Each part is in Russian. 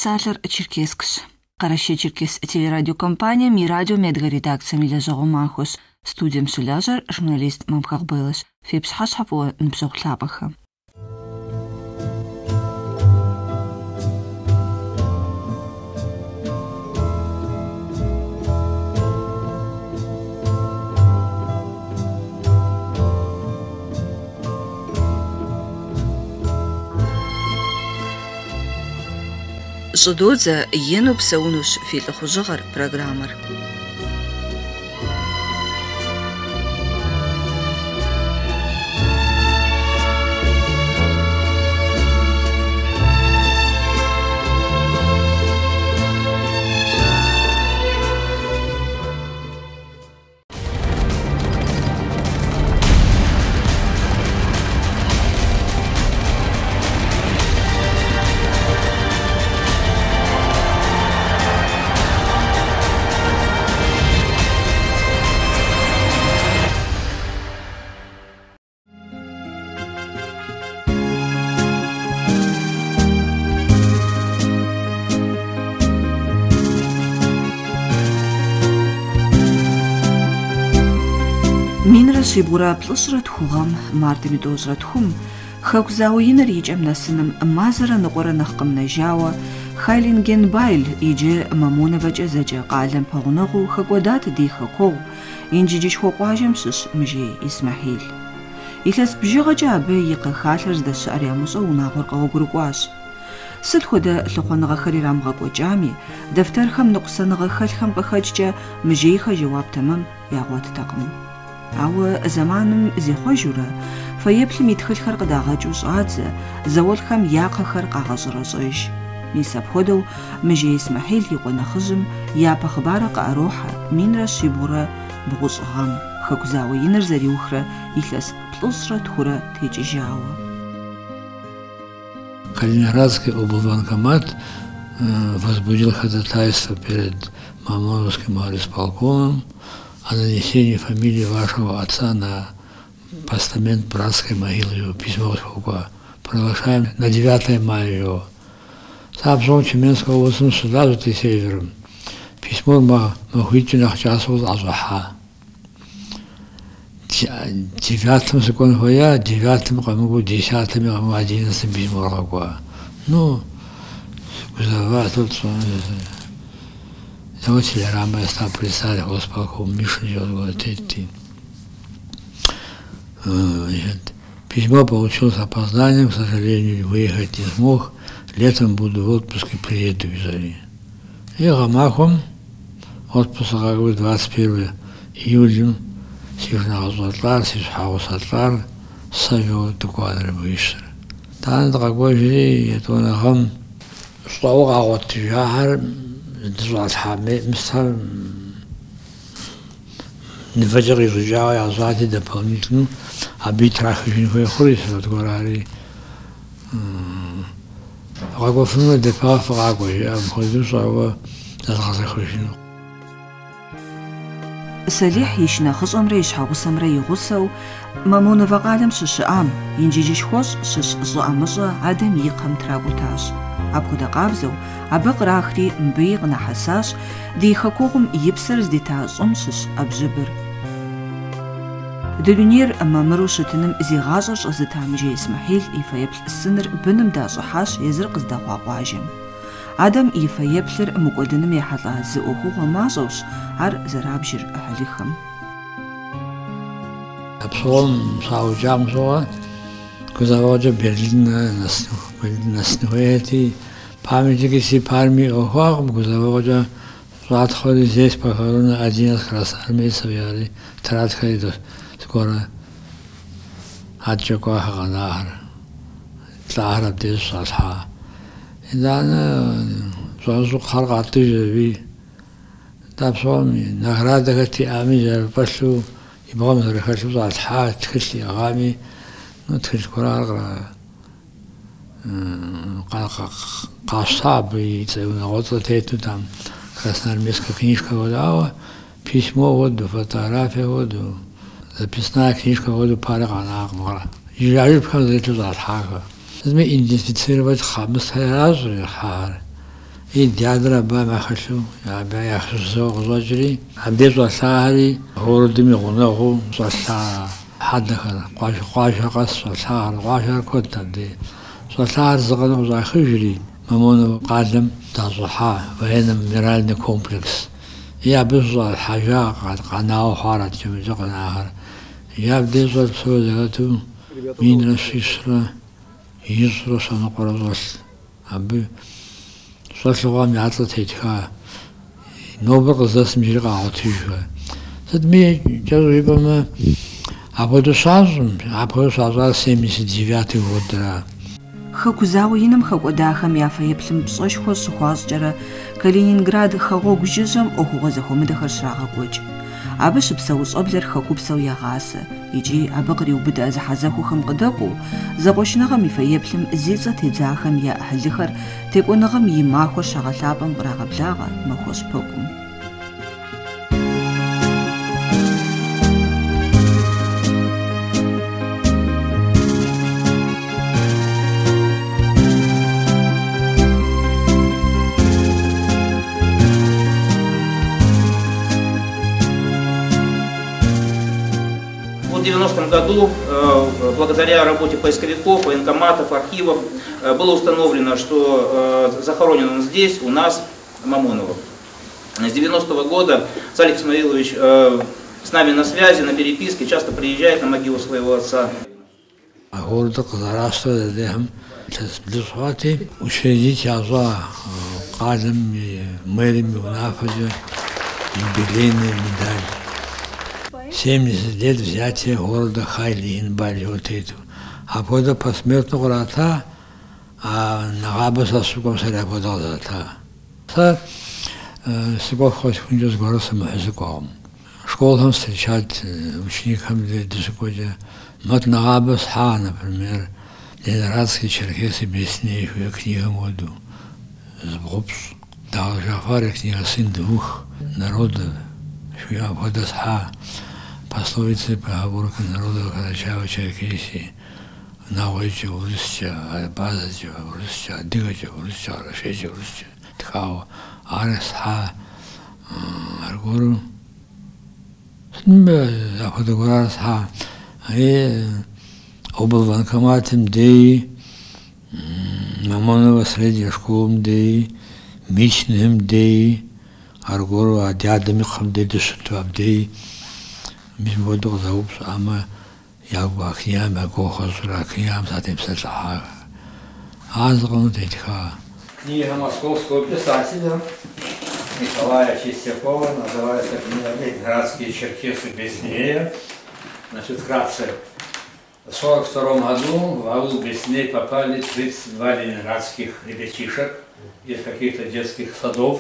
Псалъэр Черкескщ. Къарэщей Черкес телерадиокомпания «Мирадио» медиаредакцием илэжьэгъу махуэщ. Студием щылэжьэр журналист Мамхъэгъбылыщ. Фепщхьэщхьэ фӏыуэ ныбжьэгъу лъапӏэхэм. Щӏыдодзэ ину псэунущ фи лӏыхъужьыгъэр программэр. Минрэ щибгъурэ плӏыщӏрэ тхугъэм, мардым и тӏощӏрэ тхум, хэку зауэ иныр икӏэм нэсыным мазэрэ ныкъуэрэ нэхъ къымынэжауэ Хайлингенбайл иджы Мамоновэкӏэ зэджэ къалэм пэгъунэгъуу хэкӏуэдат ди хэкуэгъу Инджылышхуэ къуажэм щыщ Мыжей Исмэхьил. Илъэс бжыгъэкӏэ абы и къэхалъэр здэщыӏэр ямыщӏэу унагъуэр къэгъуэгурыкӏуащ. Сыт хуэдэ лъыхъуэныгъэхэр ирамыгъэкӏуэкӏами, дэфтэрхэм ныкъусаныгъэ хэлъхэм къыхэкӏкӏэ мыжейхэ жэуап тэмэм ягъуэттэкъым. Ауэ зэманым зехъуэжурэ, фэеплъым и тхылъхэр къыдагъэкӏыу щӏадзэ, зауэлӏхэм я кхъэхэр къагъэщӏэрэщӏэж. Мис апхуэдэу Мыжей Исмэхьил и къуэ нэхъыжьым япэ хъыбарыр къыӏэрохьэ минрэ щибгъурэ бгъущӏ гъэм, хэку зауэ иныр зэриухрэ илъэс плӏыщӏрэ тхурэ текӏыжауэ. Калининградский облвоенкомат возбудил ходатайство перед Мамоновским горисполкомом о нанесении фамилии вашего отца на постамент братской могилы его. Письмо приглашаем на 9 мая его. Сабзон Тюменского областного суда за севером. Письмо махуительных часов азаха. 9 закон гоя, 9 камугу, 10 камугу, 11 письмо рагуа. Ну, кузова тут Давайте Рама я стал представить госполку Мишу Йодготетти. Письмо получил с опозданием, к сожалению, выехать не смог. Летом буду в отпуске, приеду в Заре. И гамахом отпуск, как бы 21 июля, сижнагазуатлар, сижхаусатлар, савио докладры вышер. Там такой же, это он гам, что гагот тяжар. Мстер нефаджер изучал я зады дополнительно, арбитраж не хурисел отговорали. Рагофну депаф раго, я продюсер разразхришну. Салих ишнахъыщӏэмрэ ищхьэгъусэмрэ и гъусэу Мамоновэ къалэм щыщыӏам инджылышхуэщӏ щыщ щӏыӏэмыщӏэ адэм и кхъэм трагутащ. Апхуэдэ къабзэу абы кърахри мыбыи къынэхьэсащ ди хэкуэгъум и псэр здита щӏым щыщ ӏэбжьыбыр. Ди дунейр мамыру щытыным зигъащӏэр щӏэзыта Мыжей Исмэхьил и фэеплъ сыныр быным дащӏыхьащ езыр къыздэгъуа къуажэм. Адэм и фэеплъыр мыкӏуэдыным ехьэлӏа зы ӏуэхугъуэ мащӏэущ ар зэрабжыр ӏыхьлыхэм. Псом саужам соа, кузаводжа Берлин наснуэти, памятники си парми охуагм, кузаводжа отходы здесь похоронены 11 красноармейцев, яли тратхали до скоро отчекуаха ганахар, тлахар абдес салха. И дана зазу харгаты живи, тапсоми награда гати ами жарпашлу, и богом зарехашлу залха, тхилли агами, ну тхилли курагра. Кашаб и вот там красноармейская книжка вот, письмо вот, фотография вот, записная книжка вот, пара ганах мора. Я же это залха. Мы идентифицировать хамс разные хар. и дядра ба махашу аба яхсо гозажри абдез васари хордми гонагу васа хадха qаш васар qашар котаде васар згано захижри мамон قادم تازوحا وهنا مينرالني كومبلكس يا بزول حاجة قناة حارت جميزة قناة يا بديزول سوزاتو مين رسيسرا يزرو سنقرزوس أبي صلوا معطلة تيتها نوبق زاس مجرق عطيشها سدمي جزويبا ما أبودو سازم 79 годра Хакузау иным хакӏодахэм яфэеплъым пшӏэшхо щыхъуащӏкӏэрэ Калининград хэгъогу жыжьэм ӏуэхугъуэ зэхуэмыдэхэр щрагъэкӏуэкӏ. Абы щыпсэу щӏэблэр хэкупсэу ягъасэ, икӏи абы къриубыдэ зэхьэзэхухэм къыдэкӏуэу, зэкъуэшыныгъэм и фэеплъым зи цӏэ тедзахэм я ӏыхьлыхэр текӏуэныгъэм и махуэр щагъэлъапӏэм кърагъэблагъэ махуэщӏ пэгум. В 90-м году, благодаря работе поисковиков, военкоматов, архивов, было установлено, что захоронен он здесь, у нас, Мамоново. С 90-го года Салих Исмаилович с нами на связи, на переписке, часто приезжает на могилу своего отца. Учредить Кадам, мэрами, Унафаджа, юбилейная медаль. 70 лет взятия города Хайлинбаль, вот эту. А когда посмертно города, а нагаба со суком саря подал за та. Та суков хоть хундю с городом самоязыком. Школам встречать ученикам десукодя. Мот нагаба сха, например, ленинградские черкесы беснеющую книгу моду. Сбгупс. Да, Жафар книга сын двух народов. Я вода сха. Пословицы, поговорка народа Карачаево-Черкесии, Навойче урысча, Базаче урысча, Дыгаче урысча, Рашече урысча, Тхао, Аресха, Аргуру, Западогорасха, облванкоматом Дей, Мамонова средняя школом Дей, Мичным Дей, Аргуру, Адиадамиком Дей, Душутваб Дей, مش بودو زوبس اما یا واقعیام یا گوخوز راقیام затем сальха азгон детха. Книга московского писателя Николая Чистякова называется книга «Ленинградские черкесы Беснея». Значит, вкратце. В 1942 году в аул Бесней попали 32 ленинградских ребятишек из каких-то детских садов.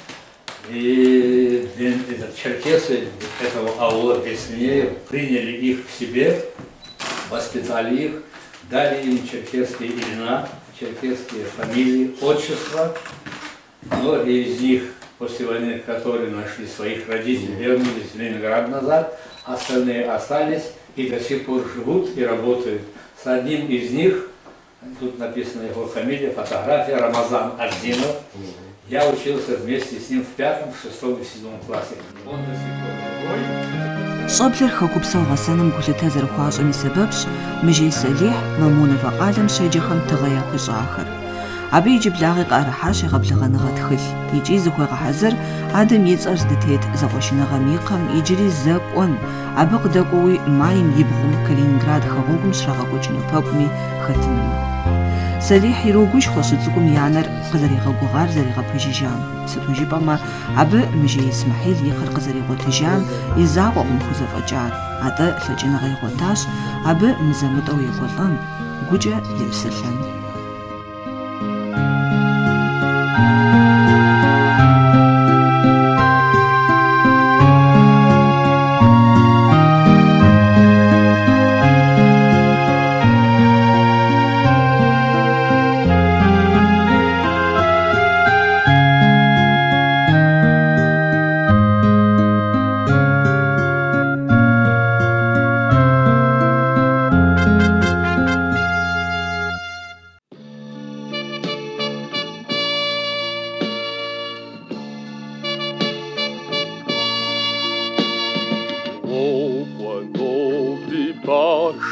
И черкесы этого аула Беснея приняли их к себе, воспитали их, дали им черкесские имена, черкесские фамилии, отчества. Многие из них после войны, которые нашли своих родителей, вернулись в Ленинград назад, остальные остались и до сих пор живут и работают. С одним из них, тут написана его фамилия, фотография, Рамазан Ардинов. Я учился вместе с ним в 5, 6 и 7 классе. Он до сих пор живой. Щӏэблэр хэкупсэу гъэсэным гулъытэ зэрыхуащӏэм и сэбэпщ Мыжей Салих Мамоновэ къалэм щеджэхэм тыгъэ яхуищӏахэр. Абы иджыблагъи къыӏэрыхьащ егъэблэгъэныгъэ тхылъ, икӏи зыхуегъэхьэзыр адэм и цӏэр здытет зэкъуэшыныгъэм и къэм иджыри зэкӏуэн, абы къыдэкӏуэуи майм и бгъум Калининград хэгъуэгум щрагъэкӏуэкӏыну пэгуми хэтынум. Салих ирогушхуэ щыцӏыкӏум и анэр къызэригъэгугъар зэригъэпэжыжам. Сыту жыпӏэмэ, абы Мыжей Исмэхьил и хъыр къызэригъуэтыжам и закъуэкъым хузэфӏэкӏар. Атӏэ лъэкӏыныгъэ игъуэтащ, абы мызэмытӏэу екӏуэлӏэн, гукӏэ епсэлъэн.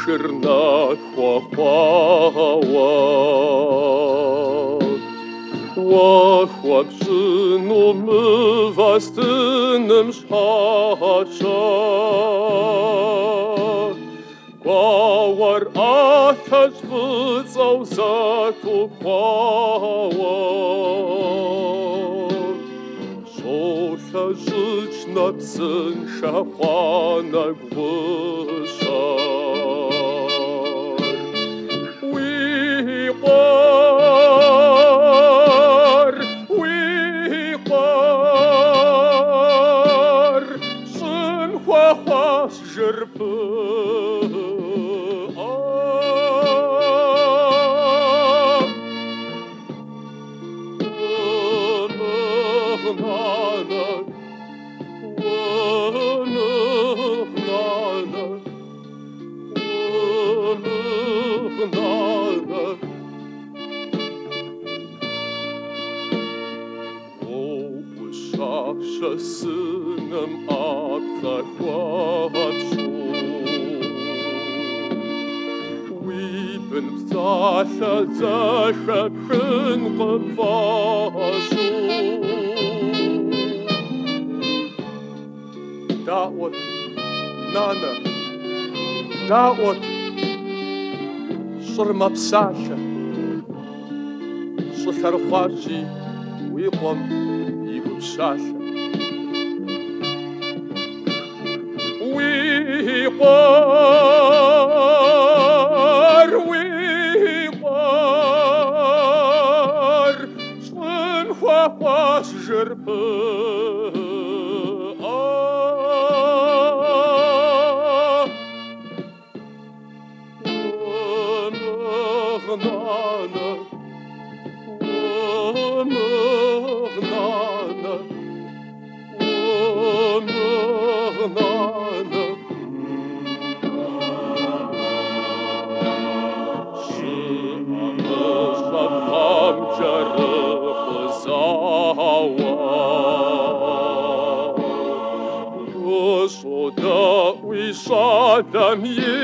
ширна хвахвава. Вахвабжину мывастыным шача. Гауар аташ выцау зату хвава. Шоша жычна псын шахана гвышар. Уихар, сын хвахвас жырпы. Сыном обзахвачу. Уипен пташа захапшен копважу. Да вот, Нана, да вот, шырмапсаша, шыхархважи, уиқом и гупшаша. Уихар, сын хвахвас жырпы. Adam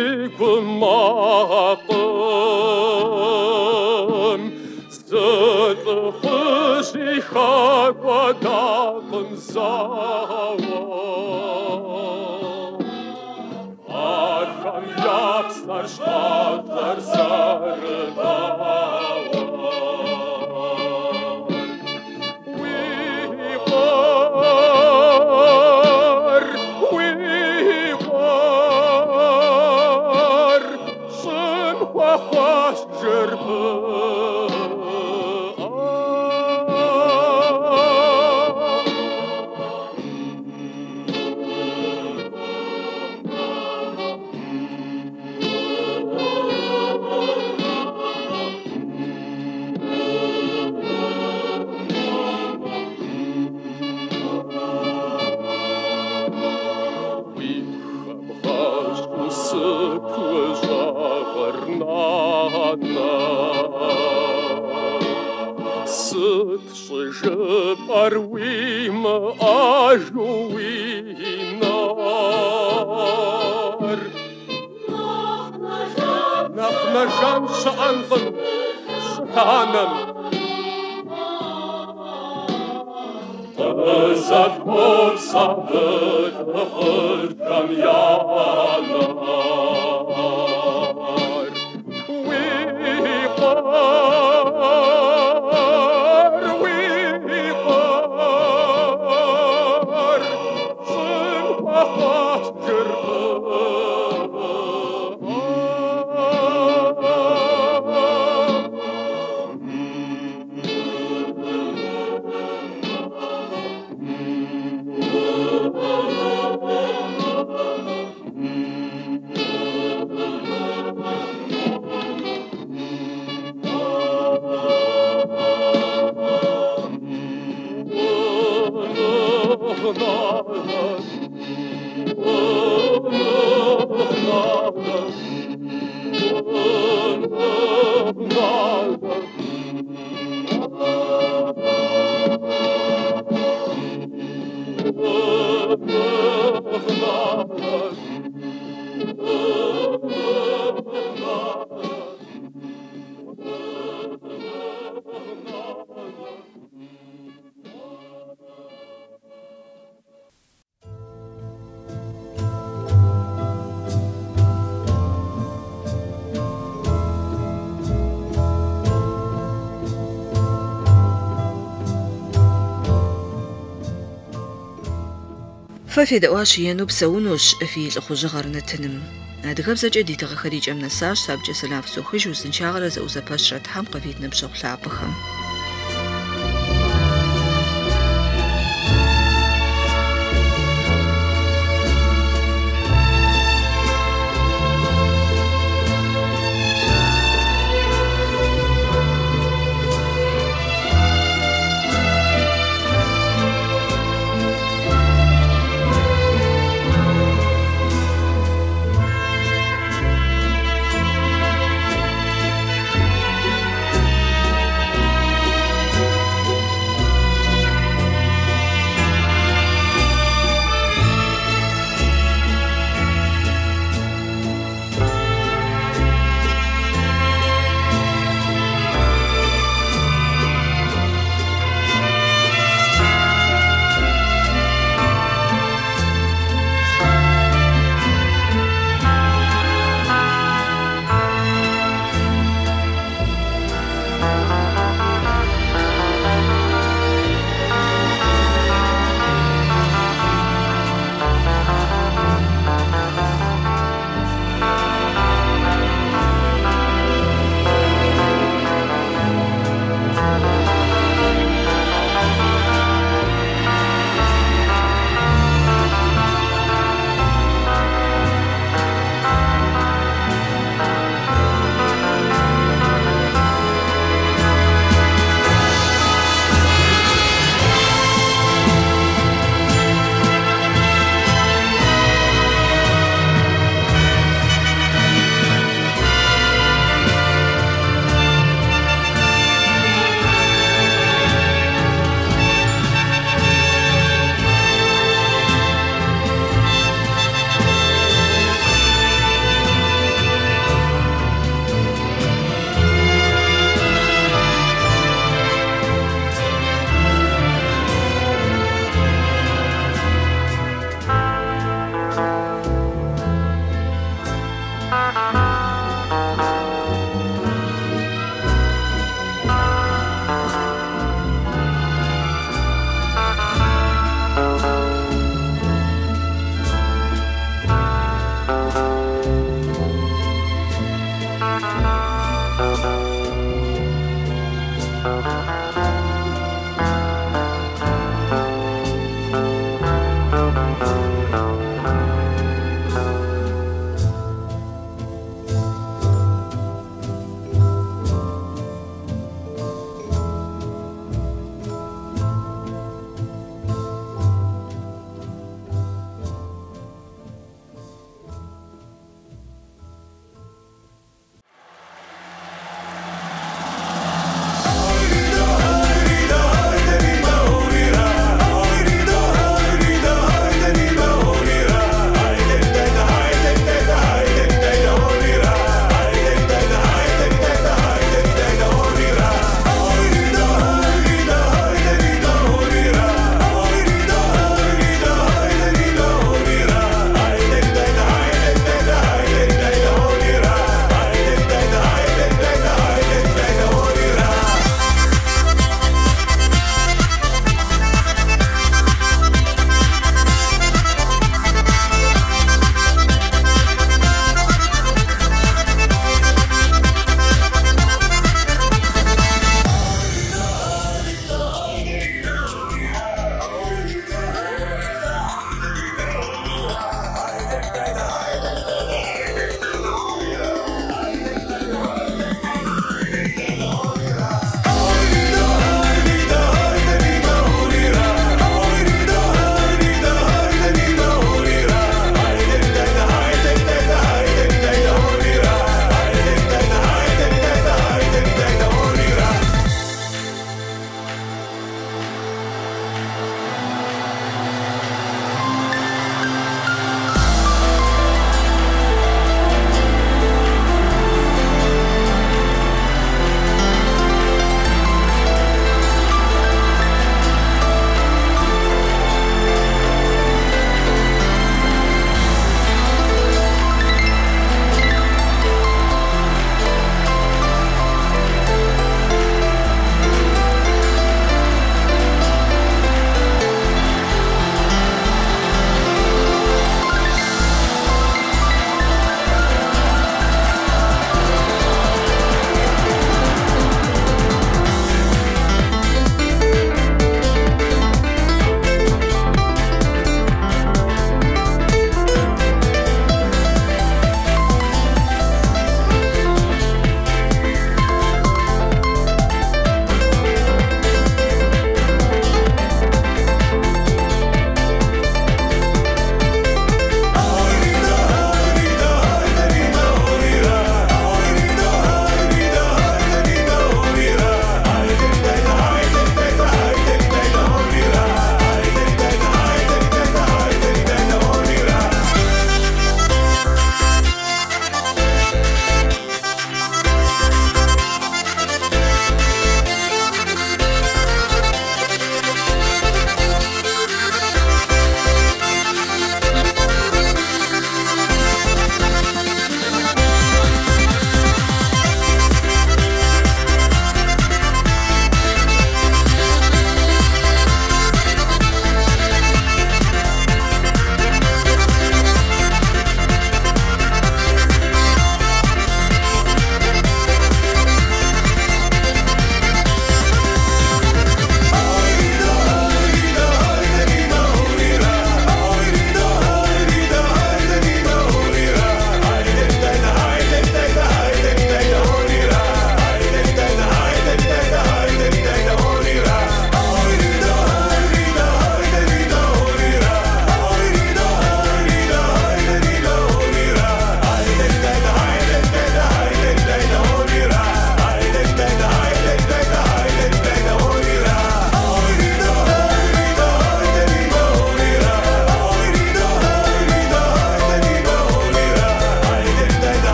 yıkılmakım Zıtlı hızliha kadakın zava Arkam yapslar ştatlar sarı dava Хвахвас жырпы. Сыт шыжып арвима ажуинар Нахнажан шаанғын шытаным Тызат болса бұтығыр камянар Oh ففيدؤاش ينوب سونوش في الخوجغر نتنم أدغبزة جديدة خريج أمن الساش سابجة سلام سوخج وسنشاغرة زوزة بشرة حم قفيت نبشغ لعبخم